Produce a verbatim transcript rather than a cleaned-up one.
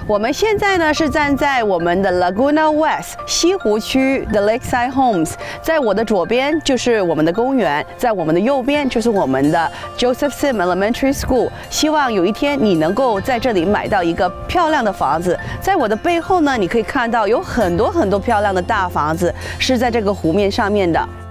我们现在呢是站在我们的 Laguna West 西湖区的 Lakeside Homes， 在我的左边就是我们的公园，在我们的右边就是我们的 Joseph Sim Elementary School。希望有一天你能够在这里买到一个漂亮的房子。在我的背后呢，你可以看到有很多很多漂亮的大房子是在这个湖面上面的。